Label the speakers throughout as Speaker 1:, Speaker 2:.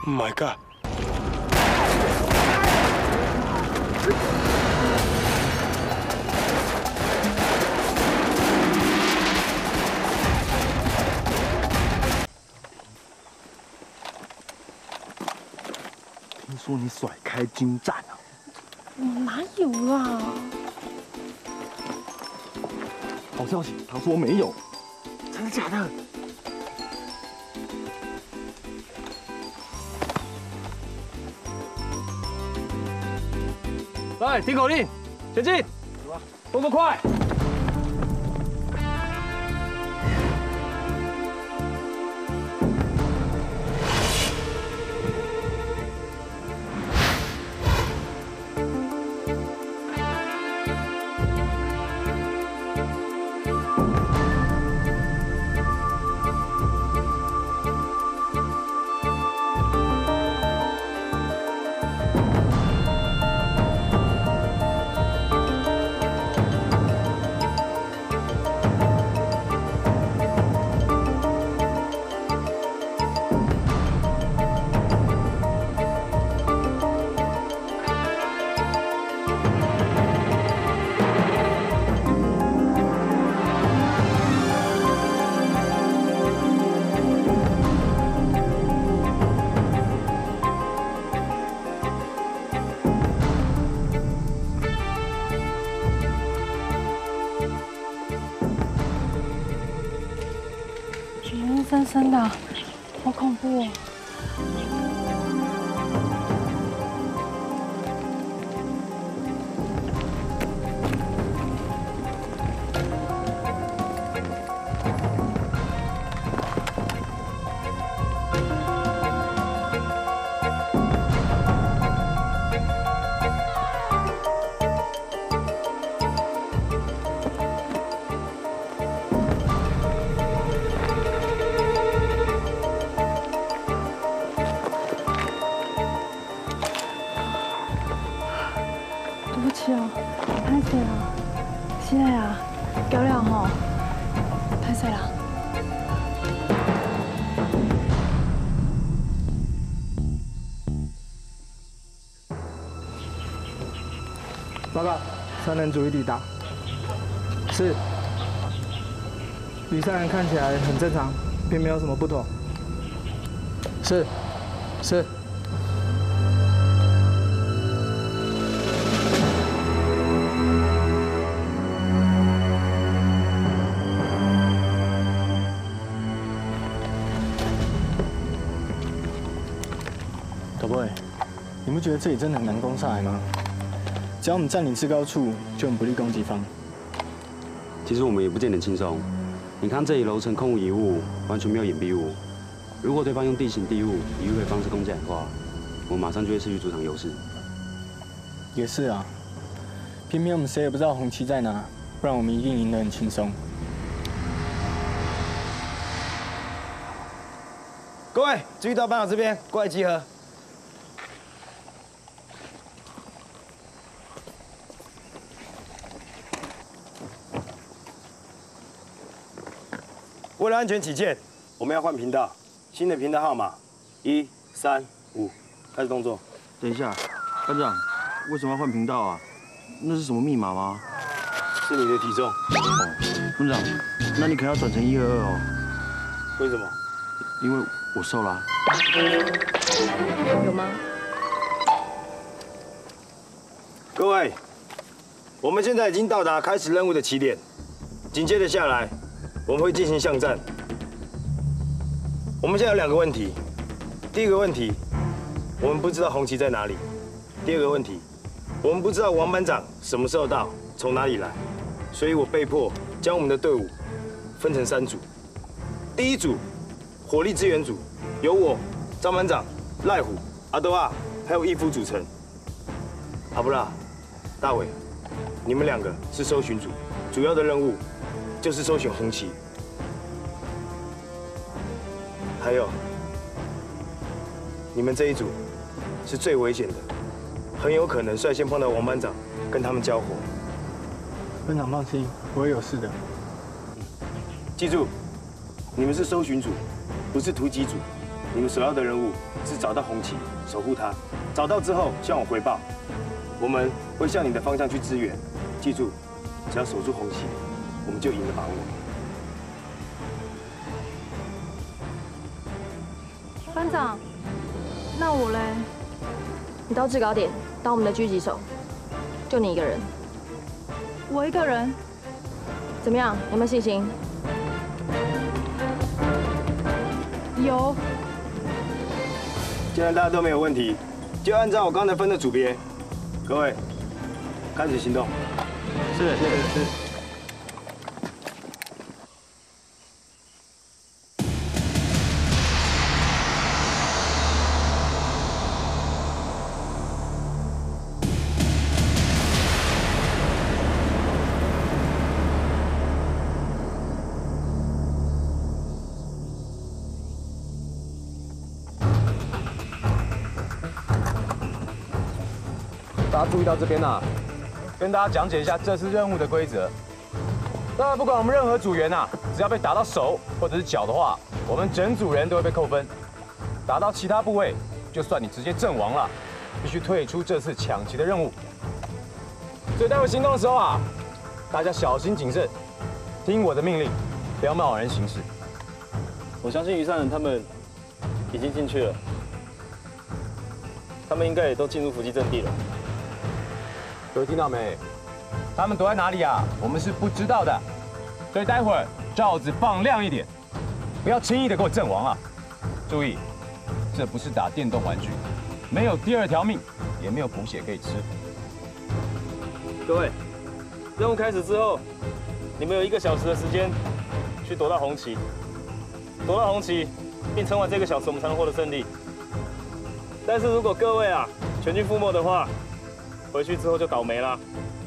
Speaker 1: My God！
Speaker 2: 听说你甩开军战啊？
Speaker 3: 我哪有啦？
Speaker 2: 好消息，他说没有，真的假的？
Speaker 4: 来，听口令，前进，动作快！
Speaker 3: 阴森森的，好恐怖哦！对不起哦，歹势啦，是的啊，交了吼，歹势啦。
Speaker 5: 报告，3人组已抵达。是。雨伞看起来很正常，并没有什么不妥。是。是。
Speaker 2: 导播，你不觉得这里真的很难攻上来吗？只要我们占领制高处，就很不利攻击方。
Speaker 6: 其实我们也不见得轻松。你看这里楼层空无一物，完全没有掩蔽物。如果对方用地形地物以迂回方式攻击的话，我们马上就会失去主场优势。
Speaker 2: 也是啊，偏偏我们谁也不知道红旗在哪，不然我们一定赢得很轻松。
Speaker 7: 各位注意到班长这边，过来集合。 为了安全起见，我们要换频道，新的频道号码135，开始动作。
Speaker 8: 等一下，班长，为什么要换频道啊？那是什么密码吗？
Speaker 7: 是你的体重。
Speaker 8: 哦，班长，那你可能要转成122哦。
Speaker 7: 为什么？
Speaker 8: 因为我瘦了。
Speaker 3: 有吗？
Speaker 7: 各位，我们现在已经到达开始任务的起点，紧接着下来。 我们会进行巷战。我们现在有2个问题。第一个问题，我们不知道红旗在哪里；第二个问题，我们不知道王班长什么时候到，从哪里来。所以我被迫将我们的队伍分成3组。第一组，火力支援组，由我、张班长、赖虎、阿多亚还有义夫组成。阿布拉、大伟，你们2个是搜寻组，主要的任务。 就是搜寻红旗，还有你们这一组是最危险的，很有可能率先碰到王班长，跟他们交火。
Speaker 2: 班长放心，不会有事的。
Speaker 7: 记住，你们是搜寻组，不是突击组。 你们首要的任务是找到红旗，守护它。找到之后向我汇报，我们会向你的方向去支援。记住，只要守住红旗，我们就赢的把握。
Speaker 3: 班长，那我嘞？
Speaker 1: 你到制高点当我们的狙击手，就你一个人。
Speaker 3: 我一个人？
Speaker 1: 怎么样？有没有信心？
Speaker 3: 有。
Speaker 7: 既然大家都没有问题，就按照我刚才分的组别，各位开始行动。
Speaker 8: 是。
Speaker 9: 大家注意到这边啊，跟大家讲解一下这次任务的规则。当然，不管我们任何组员啊，只要被打到手或者是脚的话，我们整组人都会被扣分。打到其他部位，就算你直接阵亡了，必须退出这次抢旗的任务。所以待会行动的时候啊，大家小心谨慎，听我的命令，不要贸然行事。
Speaker 4: 我相信余善人他们已经进去了，他们应该也都进入伏击阵地了。
Speaker 9: 各位听到没？他们躲在哪里啊？我们是不知道的，所以待会儿罩子放亮一点，不要轻易的给我阵亡啊！注意，这不是打电动玩具，没有第二条命，也没有补血可以吃。
Speaker 4: 各位，任务开始之后，你们有1个小时的时间去夺到红旗，夺到红旗，并撑完这个小时，我们才能获得胜利。但是如果各位啊全军覆没的话，回去之后就倒霉了。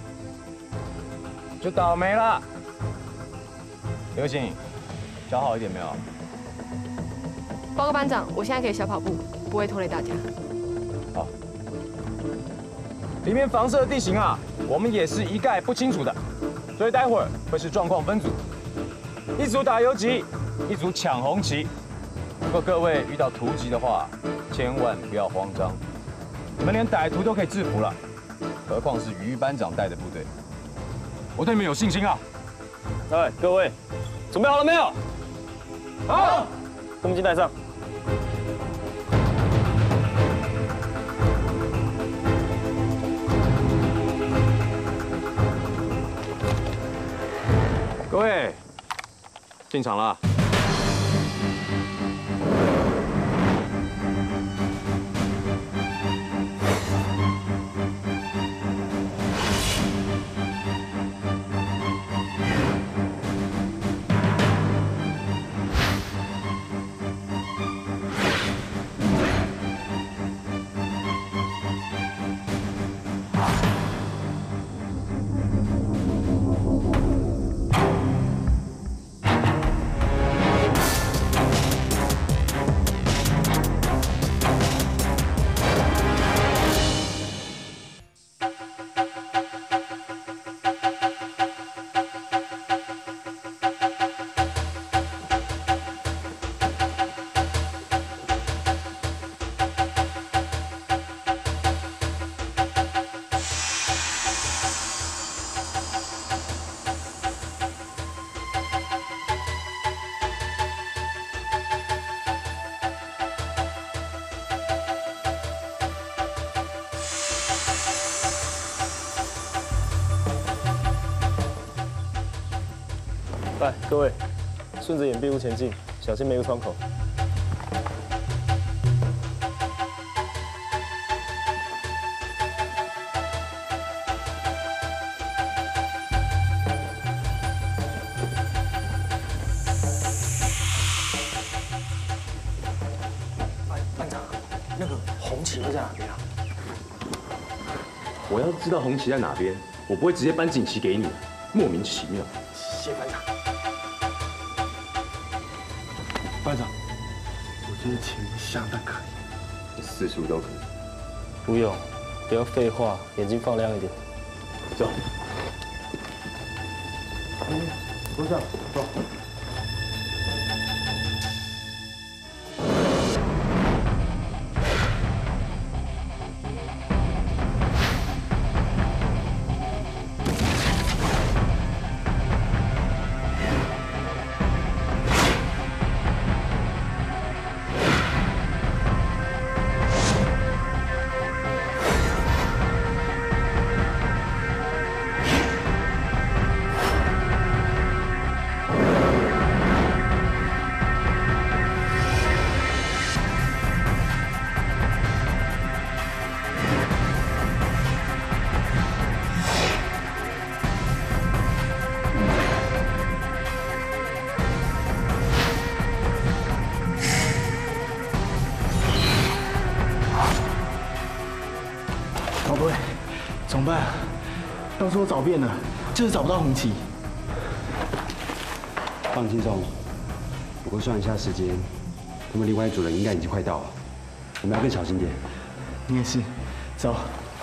Speaker 9: 就倒霉了。刘星，脚好一点没有？
Speaker 1: 报告班长，我现在可以小跑步，不会拖累大家。
Speaker 9: 好。里面房舍的地形啊，我们也是一概不清楚的，所以待会儿会是状况分组，一组打游击，一组抢红旗。如果各位遇到突击的话，千万不要慌张，你们连歹徒都可以制服了，何况是于班长带的部队。我对你们有信心啊！
Speaker 4: 哎，各位，准备好了没有？好，攻击带上。
Speaker 9: 各位，进场了。
Speaker 4: 来，各位，顺着掩蔽物前进，小心每个窗口。
Speaker 7: 班长，那个红旗会在哪边啊？
Speaker 9: 我要知道红旗在哪边，我不会直接搬锦旗给你，莫名其妙。
Speaker 7: 谢班长。班长，我觉得情相当可以。
Speaker 9: 四处都可以。
Speaker 4: 不用，不要废话，眼睛放亮一点。
Speaker 9: 走。
Speaker 7: 部长，走。
Speaker 2: 说找遍了，就是找不到红旗。
Speaker 6: 放轻松，我算一下时间，他们另外一组人应该已经快到了，我们要更小心点。
Speaker 2: 你也是，走。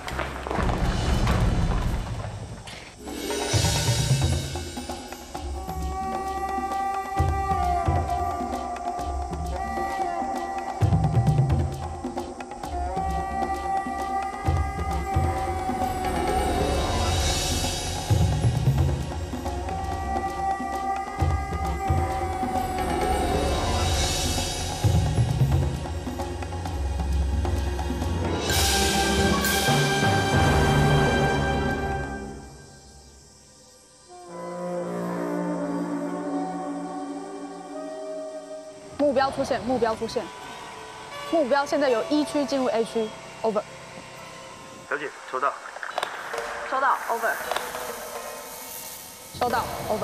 Speaker 3: 目标出现，目标出现，目标现在由E区进入 A 区 ，over。
Speaker 7: 小姐，收到。
Speaker 3: 收到 ，over。收到 ，over。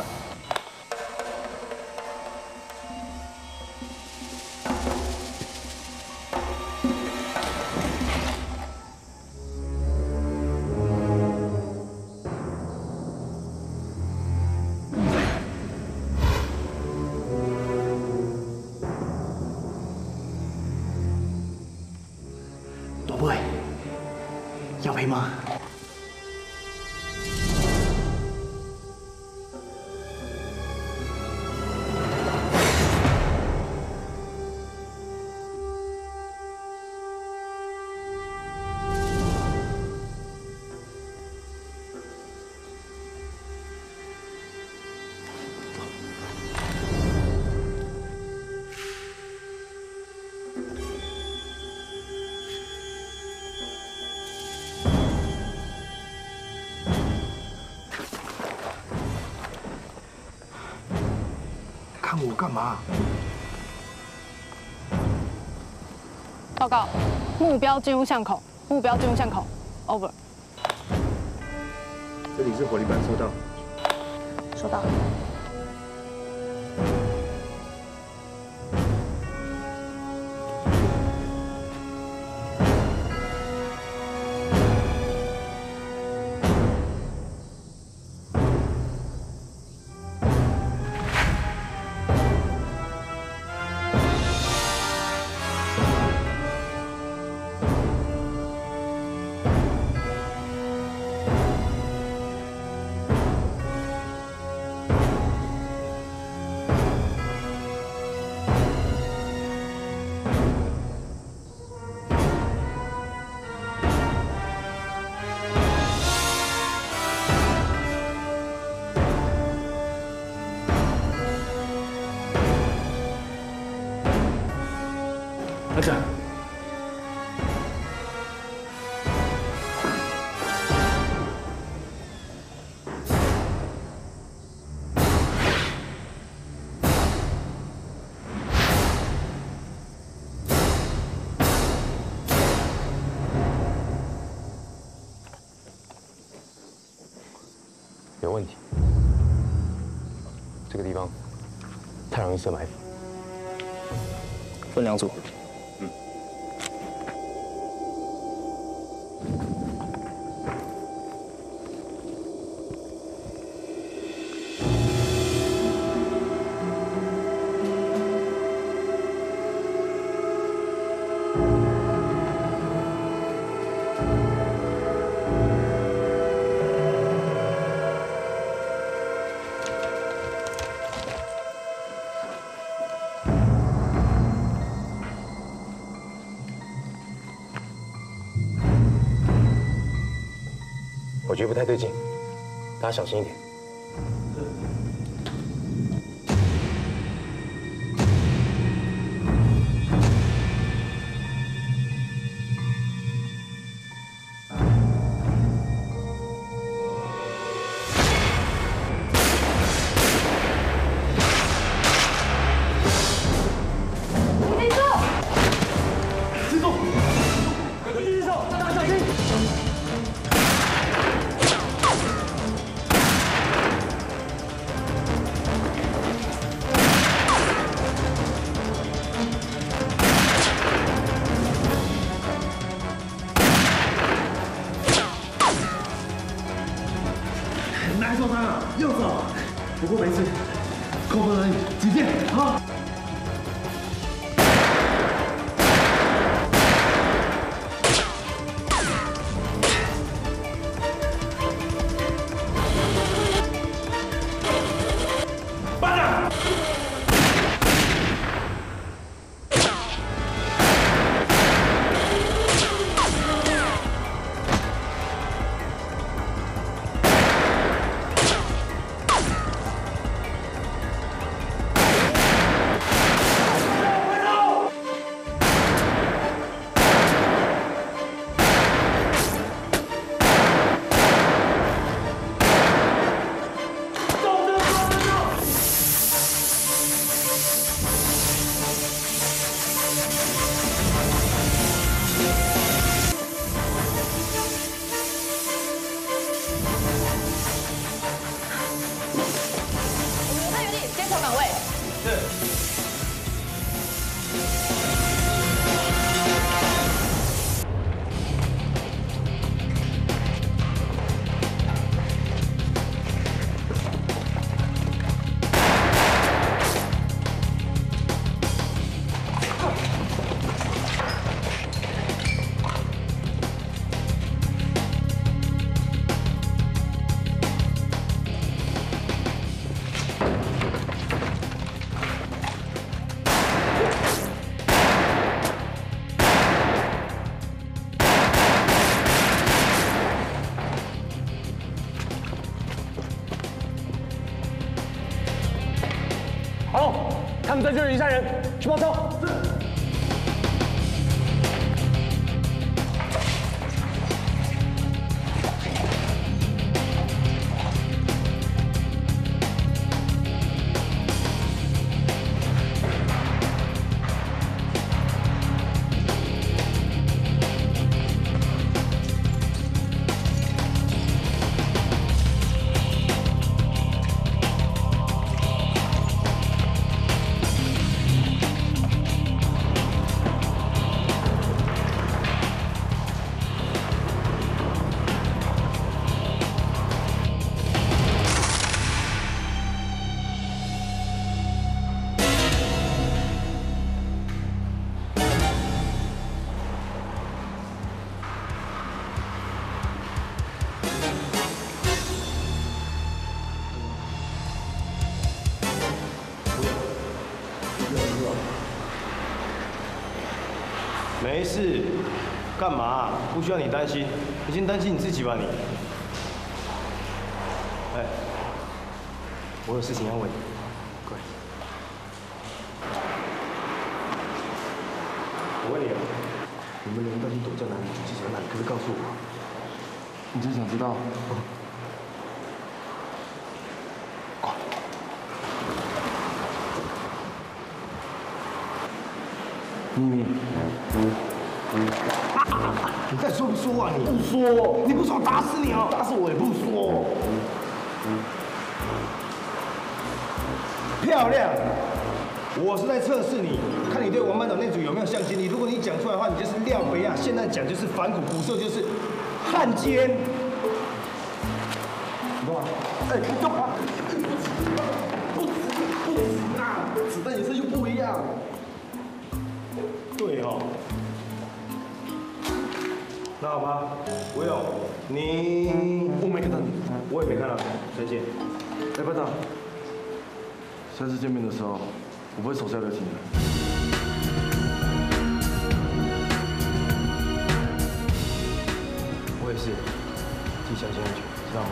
Speaker 2: 宝贝，要赔吗？看我干嘛？
Speaker 3: 报告，目标进入巷口，目标进入巷口 ，over。
Speaker 7: 这里是火力班，收到。
Speaker 3: 收到。
Speaker 2: 阿展，
Speaker 10: 有问题。这个地方太容易设埋伏，
Speaker 4: 分两组。
Speaker 10: 我觉得不太对劲，大家小心一点。
Speaker 11: 扣分而已，几件啊？
Speaker 9: 他们在这里离散人，去包抄。是。
Speaker 7: 没事，干嘛？不需要你担心，你先担心你自己吧你。哎，我有事情要问你，快。我问你啊，你们人到底躲在哪里？狙击场哪里？可不可以告诉我？
Speaker 11: 你真想知道？秘密。
Speaker 7: 你再说不说啊你？不说，你不说我打死你哦！打死我也不说。漂亮，我是在测试你，看你对王班长那组有没有向心力。如果你讲出来的话，你就是廖北亚；现在讲就是反骨，骨瘦就是汉奸。你干嘛？哎，你干嘛？不止啊！子弹颜色又不一样。对哦。那好吧，吴勇，你
Speaker 11: 我没看到你，
Speaker 7: 我也没看到你，再见。
Speaker 11: 哎，班长，下次见面的时候，我不会手下留情的。
Speaker 7: 我也是，自己小心安全，知道吗？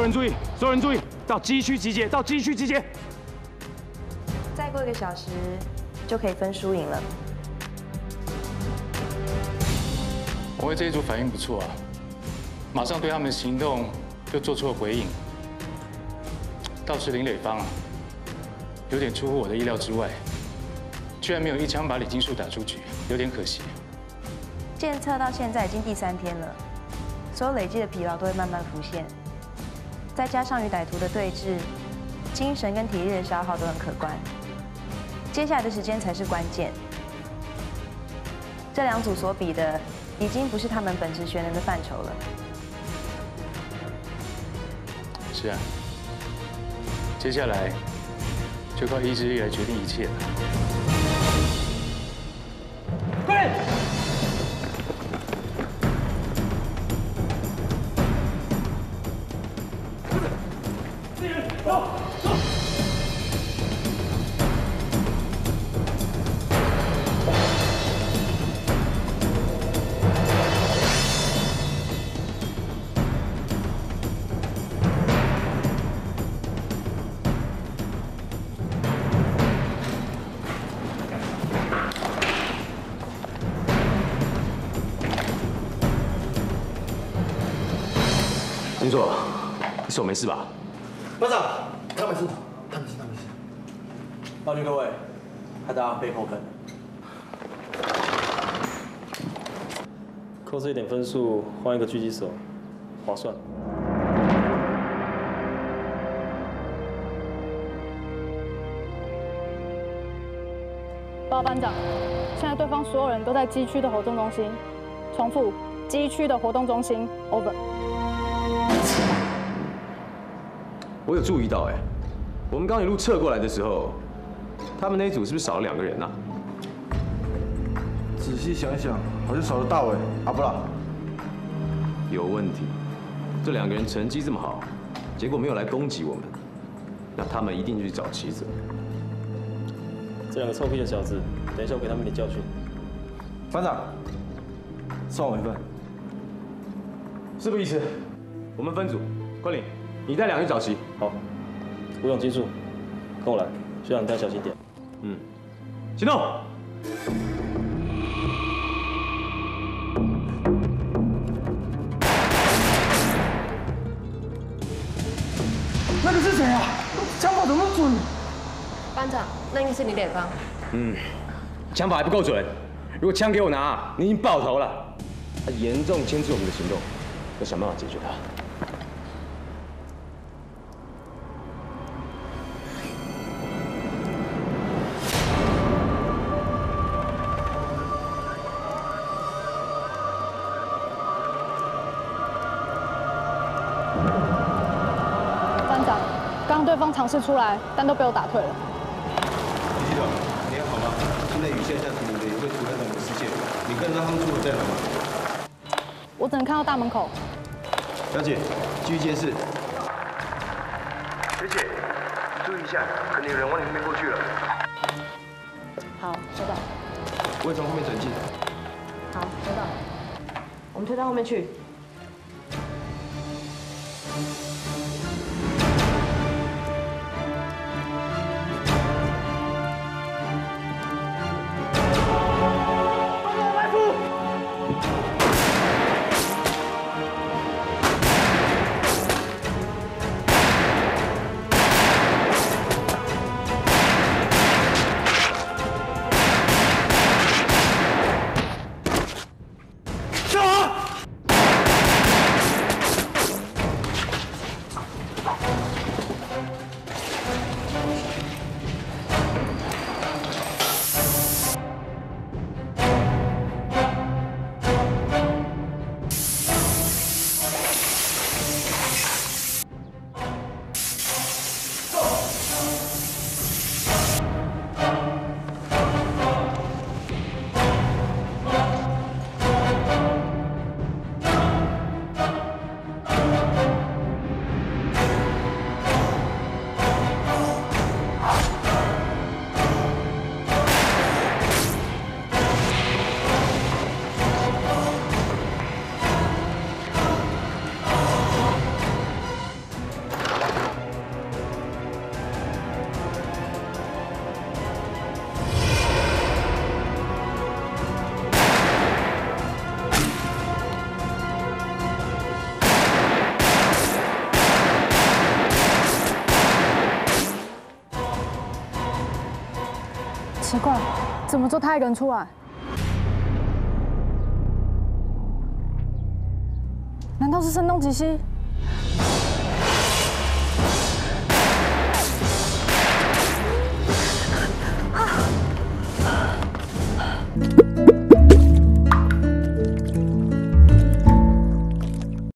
Speaker 9: 有人注意，所有人注意，到机区集结，到机区集结。
Speaker 12: 再过1个小时就可以分输赢了。
Speaker 13: 我为这一组反应不错啊，马上对他们的行动就做出了回应。倒是林磊芳啊，有点出乎我的意料之外，居然没有一枪把李金树打出局，有点可惜。
Speaker 12: 检测到现在已经第3天了，所有累积的疲劳都会慢慢浮现，再加上与歹徒的对峙，精神跟体力的消耗都很可观。接下来的时间才是关键。这2组所比的，已经不是他们本职学能的范畴了。
Speaker 13: 是啊，接下来就靠意志力来决定一切了。
Speaker 9: 快点！走！
Speaker 10: 金硕，你手没事吧？
Speaker 5: 班长，他没事，他没事。抱歉各位，害大家被扣分。
Speaker 4: 扣这一点分数，换一个狙击手，划算。
Speaker 3: 报告班长，现在对方所有人都在机区的活动中心。重复，机区的活动中心 ，over。
Speaker 10: 我有注意到，我们刚一路撤过来的时候，他们那一组是不是少了2个人啊？
Speaker 11: 仔细想想，好像少了大伟、阿布拉。
Speaker 10: 有问题，这2个人成绩这么好，结果没有来攻击我们，那他们一定去找棋子。
Speaker 4: 这2个臭屁的小子，等一下我给他们点教训。
Speaker 5: 班长，算我一份。
Speaker 10: 事不宜迟，我们分组，关岭。 你带2人去找齐。
Speaker 4: 好，吴勇、金树，跟我来。学长，你带小心点。
Speaker 10: 嗯，行动。
Speaker 5: 那个是谁啊？枪法怎么那么准？
Speaker 1: 班长，那应该是李磊芳。
Speaker 10: 枪法还不够准。如果枪给我拿，你已经爆头了。他严重牵制我们的行动，要想办法解决他。
Speaker 3: 对方尝试出来，但都被我打退了。
Speaker 7: 李机长，你还好吗？现在雨下下停的，也会阻碍到你的视线。你看到他们出口在哪吗？
Speaker 3: 我只能看到大门口。
Speaker 7: 了解，继续监视。
Speaker 14: 学姐，注意一下，可能有人往你那边过去了。
Speaker 1: 好，收到。
Speaker 7: 我会从后面转进。
Speaker 1: 好，收到。我们推到后面去。
Speaker 5: 班
Speaker 3: 奇怪，怎么就他一个人出来？难道是声东击西？